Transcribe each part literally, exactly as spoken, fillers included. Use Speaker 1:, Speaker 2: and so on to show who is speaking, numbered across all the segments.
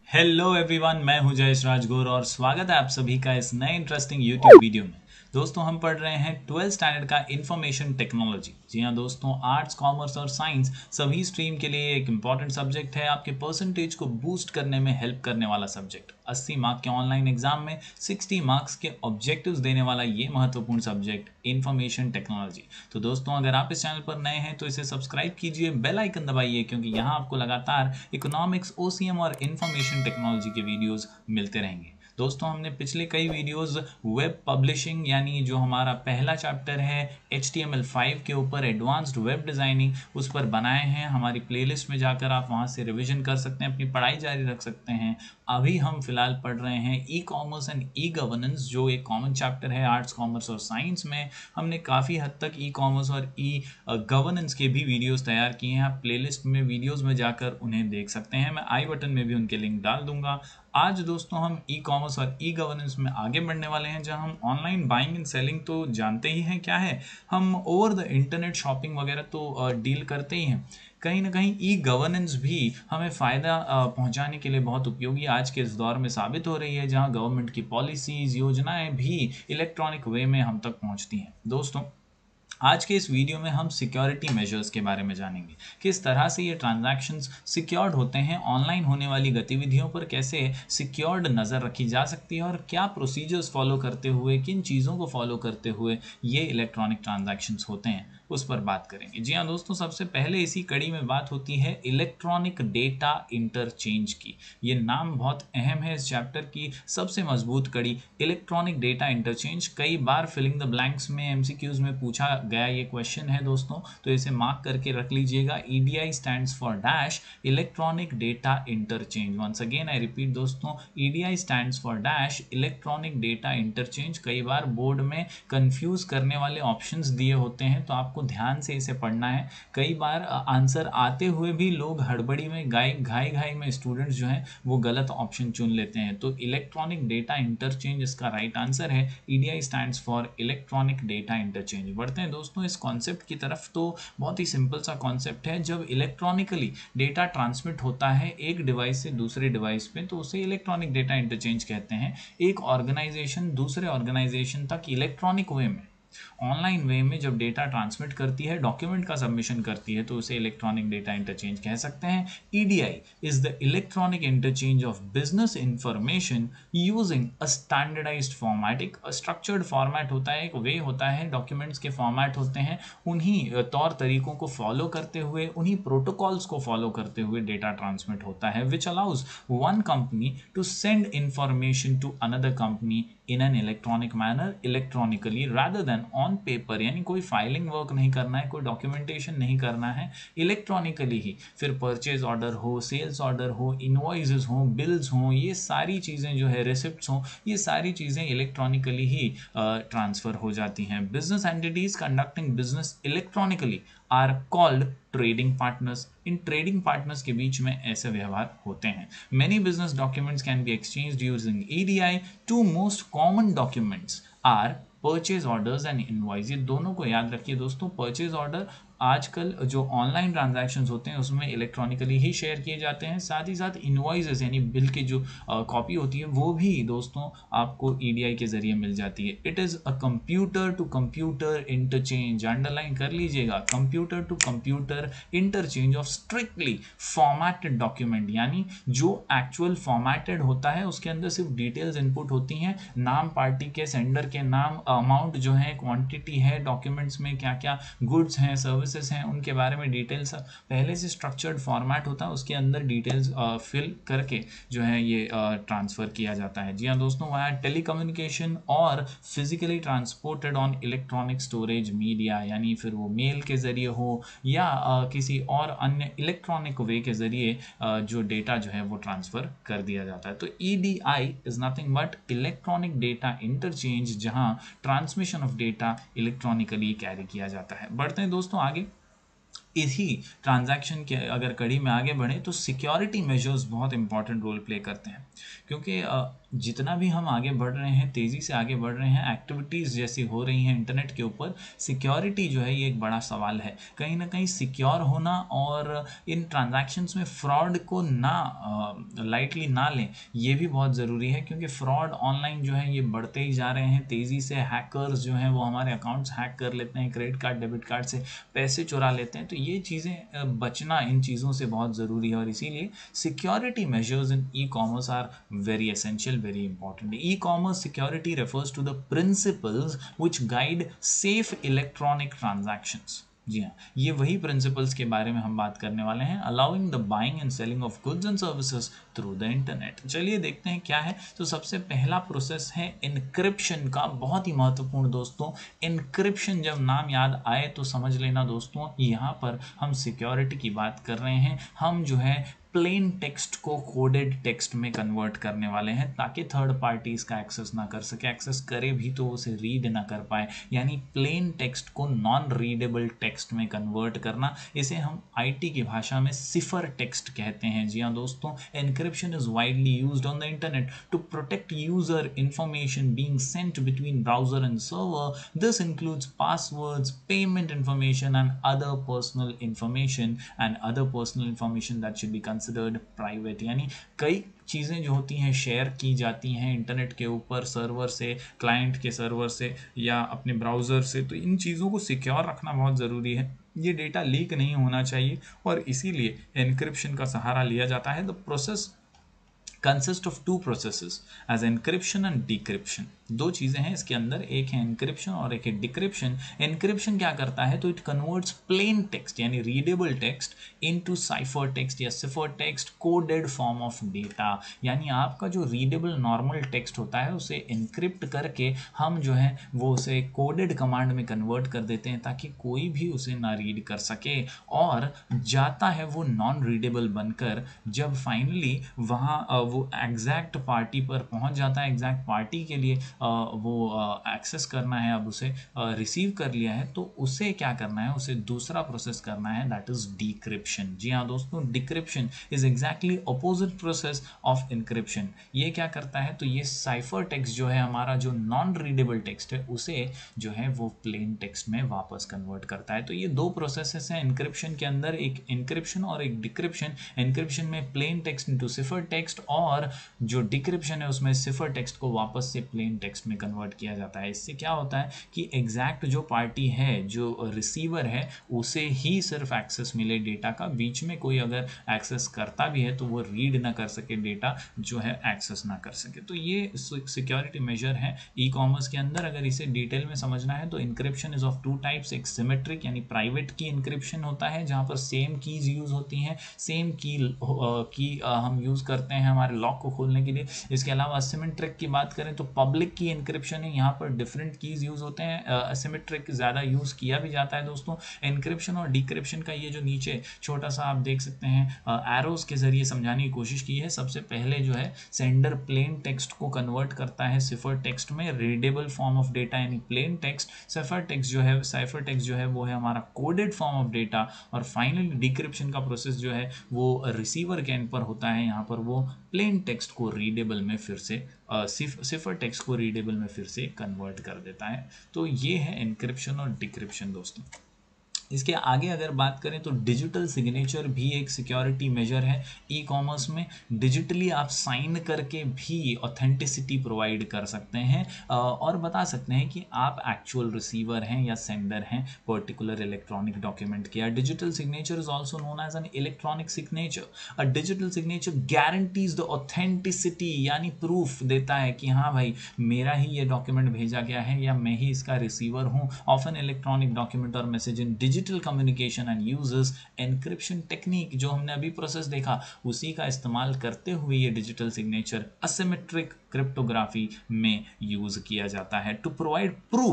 Speaker 1: Hello everyone, मैं हूं जयेश राजगोर और स्वागत है आप सभी का इस नए इंटरेस्टिंग यूट्यूब वीडियो में। दोस्तों, हम पढ़ रहे हैं ट्वेल्थ स्टैंडर्ड का इंफॉर्मेशन टेक्नोलॉजी। जी हाँ दोस्तों, आर्ट्स, कॉमर्स और साइंस सभी स्ट्रीम के लिए एक इंपॉर्टेंट सब्जेक्ट है। आपके परसेंटेज को बूस्ट करने में हेल्प करने वाला सब्जेक्ट। अस्सी मार्क के ऑनलाइन एग्जाम में साठ मार्क्स के ऑब्जेक्टिव्स देने वाला ये महत्वपूर्ण सब्जेक्ट इंफॉर्मेशन टेक्नोलॉजी। तो दोस्तों, अगर आप इस चैनल पर नए हैं तो इसे सब्सक्राइब कीजिए, बेल आइकन दबाइए, क्योंकि यहाँ आपको लगातार इकोनॉमिक्स, ओसीएम और इंफॉर्मेशन टेक्नोलॉजी के वीडियोस मिलते रहेंगे। दोस्तों, हमने पिछले कई वीडियोस वेब पब्लिशिंग यानी जो हमारा पहला चैप्टर है H T M L five के ऊपर एडवांस्ड वेब डिज़ाइनिंग, उस पर बनाए हैं। हमारी प्लेलिस्ट में जाकर आप वहां से रिवीजन कर सकते हैं, अपनी पढ़ाई जारी रख सकते हैं। अभी हम फिलहाल पढ़ रहे हैं e commerce and e governance, जो एक कॉमन चैप्टर है आर्ट्स, कॉमर्स और साइंस में। हमने काफ़ी हद तक ई कॉमर्स और ई गवर्नेंस के भी वीडियोस तैयार किए हैं। आप प्लेलिस्ट में वीडियोस में जाकर उन्हें देख सकते हैं। मैं आई बटन में भी उनके लिंक डाल दूंगा। आज दोस्तों हम ई कॉमर्स और ई गवर्नेंस में आगे बढ़ने वाले हैं, जहां हम ऑनलाइन बाइंग एंड सेलिंग तो जानते ही हैं क्या है, हम ओवर द इंटरनेट शॉपिंग वगैरह तो डील करते ही हैं। कहीं ना कहीं ई गवर्नेंस भी हमें फ़ायदा पहुंचाने के लिए बहुत उपयोगी आज के इस दौर में साबित हो रही है, जहां गवर्नमेंट की पॉलिसीज़, योजनाएं भी इलेक्ट्रॉनिक वे में हम तक पहुंचती हैं। दोस्तों, आज के इस वीडियो में हम सिक्योरिटी मेजर्स के बारे में जानेंगे। किस तरह से ये ट्रांजैक्शंस सिक्योर्ड होते हैं, ऑनलाइन होने वाली गतिविधियों पर कैसे सिक्योर्ड नज़र रखी जा सकती है और क्या प्रोसीजर्स फॉलो करते हुए, किन चीज़ों को फॉलो करते हुए ये इलेक्ट्रॉनिक ट्रांजैक्शंस होते हैं, उस पर बात करेंगे। जी हाँ दोस्तों, सबसे पहले इसी कड़ी में बात होती है इलेक्ट्रॉनिक डेटा इंटरचेंज की। ये नाम बहुत अहम है इस चैप्टर की सबसे मजबूत कड़ी, इलेक्ट्रॉनिक डेटा इंटरचेंज। कई बार फिलिंग द ब्लैंक्स में, एमसीक्यूज में पूछा गया ये क्वेश्चन है दोस्तों, तो इसे मार्क करके रख लीजिएगा। EDI stands for dash, electronic data interchange. Once again I repeat दोस्तों, EDI stands for dash, electronic data interchange. कई बार बोर्ड में कंफ्यूज करने वाले ऑप्शंस दिए होते हैं, तो आपको ध्यान से इसे पढ़ना है। कई बार आंसर आते हुए भी लोग हड़बड़ी में, गाय घाई घाई में स्टूडेंट्स जो हैं वो गलत ऑप्शन चुन लेते हैं। तो इलेक्ट्रॉनिक डेटा इंटरचेंज इसका राइट आंसर है। EDI stands for electronic data interchange. बढ़ते हैं दोस्तों इस कॉन्सेप्ट की तरफ। तो बहुत ही सिंपल सा कॉन्सेप्ट है। जब इलेक्ट्रॉनिकली डेटा ट्रांसमिट होता है एक डिवाइस से दूसरे डिवाइस पे, तो उसे इलेक्ट्रॉनिक डेटा इंटरचेंज कहते हैं। एक ऑर्गेनाइजेशन दूसरे ऑर्गेनाइजेशन तक इलेक्ट्रॉनिक वे में, ऑनलाइन वे में जब डेटा ट्रांसमिट करती है, डॉक्यूमेंट का सबमिशन करती है, तो उसे इलेक्ट्रॉनिक डेटा इंटरचेंज कह सकते हैं। EDI is the electronic interchange of business information using a standardised format. एक स्ट्रक्चर्ड फॉर्मेट होता है, एक वे होता है, डॉक्यूमेंट्स के फॉर्मेट होते हैं। उन्हीं तौर तरीकों को फॉलो करते हुए, उन्हीं प्रोटोकॉल्स को फॉलो करते हुए डेटा ट्रांसमिट होता है, which allows one company to send information to another company in an electronic manner, electronically rather than on paper. यानी कोई फाइलिंग वर्क नहीं करना है, कोई डॉक्यूमेंटेशन नहीं करना है, इलेक्ट्रॉनिकली ही। फिर परचेज ऑर्डर हो, सेल्स ऑर्डर हो, इनवॉइसेस हो, बिल्स हो, ये सारी चीज़ें जो है, रिसिप्ट्स हो, ये सारी चीज़ें इलेक्ट्रॉनिकली ही ट्रांसफ़र हो जाती हैं। Business entities conducting business electronically are called trading partners. इन ट्रेडिंग पार्टनर्स के बीच में ऐसे व्यवहार होते हैं। Many business documents can be exchanged using EDI. Two most common documents are purchase orders and invoice. ये दोनों को याद रखिए दोस्तों। परचेज ऑर्डर आजकल जो ऑनलाइन ट्रांजैक्शंस होते हैं उसमें इलेक्ट्रॉनिकली ही शेयर किए जाते हैं। साथ ही साथ इनवॉइसेस यानी बिल की जो कॉपी होती है वो भी दोस्तों आपको ईडीआई के जरिए मिल जाती है। It is a computer to computer interchange. Underline कर लीजिएगा, computer to computer interchange of strictly formatted document. यानी जो एक्चुअल फॉर्मेटेड होता है उसके अंदर सिर्फ डिटेल्स इनपुट होती हैं, नाम पार्टी के, सेंडर के नाम, अमाउंट जो है, क्वांटिटी है, डॉक्यूमेंट्स में क्या क्या गुड्स हैं, सर्विस हैं, उनके बारे में डिटेल्स पहले से स्ट्रक्चर्ड फॉर्मेट होता है, उसके अंदर डिटेल्स फिल करके जो है ये ट्रांसफ़र किया जाता है। जी हाँ दोस्तों, वहाँ टेलीकम्युनिकेशन और physically transported on electronic storage media. यानी फिर वो मेल के ज़रिए हो या आ, किसी और अन्य इलेक्ट्रॉनिक वे के ज़रिए जो डेटा जो है वो ट्रांसफ़र कर दिया जाता है। तो E D I is nothing but electronic data interchange, जहाँ transmission of data electronically carry किया जाता है। बढ़ते हैं दोस्तों आगे। इसी ट्रांजैक्शन के अगर कड़ी में आगे बढ़े तो सिक्योरिटी मेजर्स बहुत इंपॉर्टेंट रोल प्ले करते हैं, क्योंकि जितना भी हम आगे बढ़ रहे हैं, तेज़ी से आगे बढ़ रहे हैं, एक्टिविटीज़ जैसी हो रही हैं इंटरनेट के ऊपर, सिक्योरिटी जो है ये एक बड़ा सवाल है। कहीं ना कहीं सिक्योर होना और इन ट्रांजैक्शंस में फ्रॉड को ना लाइटली ना लें, ये भी बहुत ज़रूरी है, क्योंकि फ्रॉड ऑनलाइन जो है ये बढ़ते ही जा रहे हैं तेज़ी से। हैकर्स जो हैं वो हमारे अकाउंट्स हैक कर लेते हैं, क्रेडिट कार्ड डेबिट कार्ड से पैसे चुरा लेते हैं। तो ये चीज़ें बचना इन चीज़ों से बहुत ज़रूरी है, और इसीलिए security measures in e commerce are very essential, very important. E-commerce security refers to the principles which guide safe electronic transactions. जी हाँ, ये वही प्रिंसिपल्स के बारे में हम बात करने वाले हैं, allowing the buying and selling of goods and services through the internet. चलिए देखते हैं क्या है। तो सबसे पहला प्रोसेस है इनक्रिप्शन का, बहुत ही महत्वपूर्ण दोस्तों। इनक्रिप्शन जब नाम याद आए तो समझ लेना दोस्तों, यहाँ पर हम सिक्योरिटी की बात कर रहे हैं। हम जो है प्लेन टेक्स्ट को कोडेड टेक्स्ट में कन्वर्ट करने वाले हैं, ताकि थर्ड पार्टी इसका एक्सेस ना कर सके, एक्सेस करे भी तो उसे रीड ना कर पाए। यानी प्लेन टेक्स्ट को नॉन रीडेबल टेक्स्ट में कन्वर्ट करना, इसे हम आईटी की भाषा में सिफर टेक्स्ट कहते हैं। जी हाँ दोस्तों, encryption is widely used on the internet to protect user information being sent between browser and server. This includes passwords, payment information and other personal information and other personal information that should be considered private. यानी कई चीज़ें जो होती हैं share की जाती हैं internet के ऊपर, सर्वर से, क्लाइंट के सर्वर से या अपने ब्राउज़र से, तो इन चीज़ों को सिक्योर रखना बहुत ज़रूरी है। ये डेटा लीक नहीं होना चाहिए, और इसीलिए एनक्रिप्शन का सहारा लिया जाता है। The process consist of two processes as encryption and decryption. दो चीज़ें हैं इसके अंदर, एक है एनक्रिप्शन और एक है डिक्रिप्शन। एनक्रिप्शन क्या करता है, तो इट कन्वर्ट्स प्लेन टेक्स्ट यानी readable text into cipher text या cipher text coded form of data. यानी आपका जो रीडेबल नॉर्मल टेक्स्ट होता है उसे एनक्रिप्ट करके हम जो है वो उसे कोडेड कमांड में कन्वर्ट कर देते हैं, ताकि कोई भी उसे ना रीड कर सके, और जाता है वो नॉन रीडेबल बनकर। जब फाइनली वहाँ वो एग्जैक्ट पार्टी पर पहुँच जाता है, एग्जैक्ट पार्टी के लिए वो एक्सेस करना है, अब उसे रिसीव कर लिया है, तो उसे क्या करना है, उसे दूसरा प्रोसेस करना है, दैट इज डिक्रिप्शन। जी हाँ दोस्तों, decryption is exactly opposite process of encryption. ये क्या करता है, तो ये साइफर टेक्स्ट जो है हमारा, जो नॉन रीडेबल टेक्स्ट है, उसे जो है वो प्लेन टेक्स्ट में वापस कन्वर्ट करता है। तो ये दो प्रोसेसेस हैं इनक्रिप्शन के अंदर, एक इनक्रिप्शन और एक डिक्रिप्शन। इनक्रिप्शन में plain text into cipher text, और जो डिक्रिप्शन है उसमें सिफर टेक्स्ट को वापस से प्लेन टेक्स्ट में कन्वर्ट किया जाता है। इससे क्या होता है कि एग्जैक्ट जो पार्टी है, जो रिसीवर है, उसे ही सिर्फ एक्सेस मिले डेटा का, बीच में कोई अगर एक्सेस करता भी है तो वो रीड ना कर सके डेटा, जो है एक्सेस ना कर सके। तो ये सिक्योरिटी मेजर है ई कॉमर्स के अंदर। अगर इसे डिटेल में समझना है तो encryption is of two types. एक सिमेट्रिक यानी प्राइवेट की इनक्रिप्शन होता है, जहाँ पर सेम कीज यूज होती हैं, सेम की की हम यूज करते हैं हमारे लॉक को खोलने के लिए। इसके अलावा असिमेट्रिक की बात करें तो पब्लिक की इनक्रिप्शन है, यहाँ पर डिफरेंट कीज यूज होते हैं। असिमेट्रिक ज़्यादा यूज किया भी जाता है दोस्तों। इनक्रिप्शन और डिक्रिप्शन का ये जो नीचे छोटा सा आप देख सकते हैं एरोज के जरिए समझाने की कोशिश की है। सबसे पहले जो है सेंडर प्लेन टेक्स्ट को कन्वर्ट करता है सिफर टेक्स्ट में, रीडेबल फॉर्म ऑफ डेटा यानी प्लेन टेक्स्ट। सिफर टेक्स्ट जो है साइफर टेक्स्ट जो है वो है हमारा कोडेड फॉर्म ऑफ डेटा, और फाइनली डिक्रिप्शन का प्रोसेस जो है वो रिसीवर के एंड पर होता है। यहाँ पर वो प्लेन टेक्स्ट को रीडेबल में फिर से सिफर टेक्स्ट को रीडेबल में फिर से कन्वर्ट कर देता है। तो ये है एनक्रिप्शन और डिक्रिप्शन दोस्तों। इसके आगे अगर बात करें तो डिजिटल सिग्नेचर भी एक सिक्योरिटी मेजर है ई कॉमर्स में। डिजिटली आप साइन करके भी ऑथेंटिसिटी प्रोवाइड कर सकते हैं और बता सकते हैं कि आप एक्चुअल रिसीवर हैं या सेंडर हैं पर्टिकुलर इलेक्ट्रॉनिक डॉक्यूमेंट के। Digital signature is also known as an electronic signature. A digital signature guarantees the authenticity, यानी प्रूफ देता है कि हाँ भाई मेरा ही ये डॉक्यूमेंट भेजा गया है या मैं ही इसका रिसीवर हूँ ऑफ एन इलेक्ट्रॉनिक डॉक्यूमेंट और message in digital communication and uses encryption technique. जो हमने अभी प्रोसेस देखा उसी का इस्तेमाल करते हुए ये डिजिटल सिग्नेचर असिमेट्रिक क्रिप्टोग्राफी में यूज किया जाता है to provide proof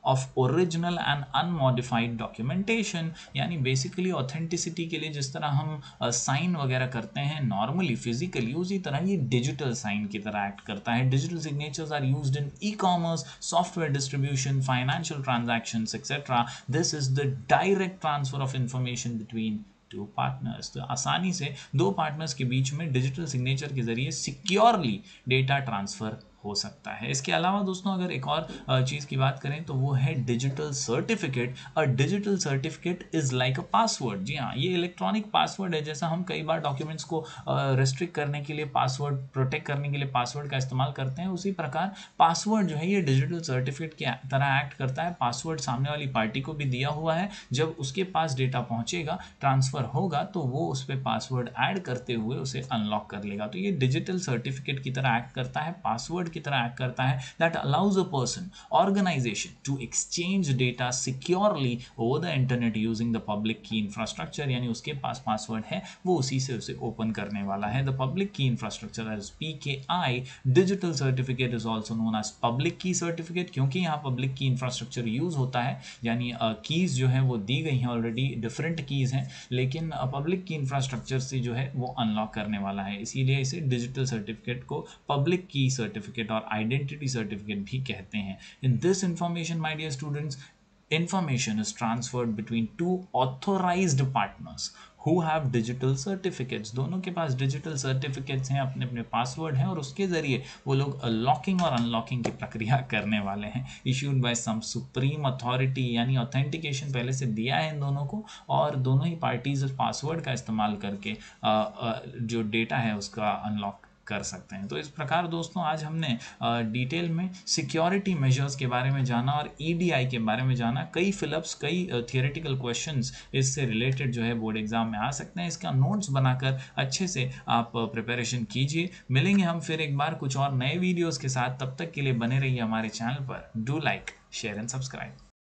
Speaker 1: of original and unmodified documentation. यानी बेसिकली ऑथेंटिसिटी के लिए जिस तरह हम साइन वगैरह करते हैं नॉर्मली फिजिकली, उसी तरह ये डिजिटल साइन की तरह एक्ट करता है। Digital signatures are used in e commerce, software distribution, financial transactions etcetera. This is the direct transfer of information between two partners. तो आसानी से दो पार्टनर्स के बीच में डिजिटल सिग्नेचर के जरिए सिक्योरली डेटा ट्रांसफर हो सकता है। इसके अलावा दोस्तों अगर एक और चीज़ की बात करें तो वो है digital certificate. A digital certificate is like a password. जी हाँ, ये इलेक्ट्रॉनिक पासवर्ड है। जैसा हम कई बार डॉक्यूमेंट्स को रिस्ट्रिक्ट करने के लिए पासवर्ड, प्रोटेक्ट करने के लिए पासवर्ड का इस्तेमाल करते हैं, उसी प्रकार पासवर्ड जो है ये डिजिटल सर्टिफिकेट की तरह एक्ट करता है। पासवर्ड सामने वाली पार्टी को भी दिया हुआ है, जब उसके पास डेटा पहुंचेगा, ट्रांसफर होगा, तो वो उस पर पासवर्ड ऐड करते हुए उसे अनलॉक कर लेगा। तो ये डिजिटल सर्टिफिकेट की तरह एक्ट करता है, पासवर्ड की तरह एक्ट करता है। That allows a person, organization to exchange data securely over the internet using the public key infrastructure. यानी उसके पास पासवर्ड है, वो उसी से उसे ओपन करने वाला है। The public key infrastructure as P K I. Digital certificate is also known as public key certificate, क्योंकि यहाँ पब्लिक की इंफ्रास्ट्रक्चर यूज होता है। यानी कीज uh, जो है वो दी गई हैं ऑलरेडी, डिफरेंट कीज हैं, लेकिन पब्लिक की इंफ्रास्ट्रक्चर से जो है वो अनलॉक करने वाला है। इसीलिए इसे डिजिटल सर्टिफिकेट को पब्लिक की सर्टिफिकेट और आइडेंटिटी सर्टिफिकेट भी कहते हैं। In this information my dear students, information is transferred between two authorized partners who have digital certificates। दोनों के पास डिजिटल सर्टिफिकेट्स हैं, अपने अपने पासवर्ड हैं, और उसके जरिए वो लोग लॉकिंग और अनलॉकिंग की प्रक्रिया करने वाले हैं। Issued by some supreme authority. यानी ऑथेंटिकेशन पहले से दिया है इन दोनों को, और दोनों ही पार्टीज उस पासवर्ड का इस्तेमाल करके आ, आ, जो डेटा है उसका अनलॉक कर सकते हैं। तो इस प्रकार दोस्तों आज हमने डिटेल में सिक्योरिटी मेजर्स के बारे में जाना और ई डी आई के बारे में जाना। कई फिलअप्स, कई थियोरेटिकल क्वेश्चंस इससे रिलेटेड जो है बोर्ड एग्जाम में आ सकते हैं। इसका नोट्स बनाकर अच्छे से आप प्रिपरेशन कीजिए। मिलेंगे हम फिर एक बार कुछ और नए वीडियोज़ के साथ। तब तक के लिए बने रहिए हमारे चैनल पर। Do like, share and subscribe.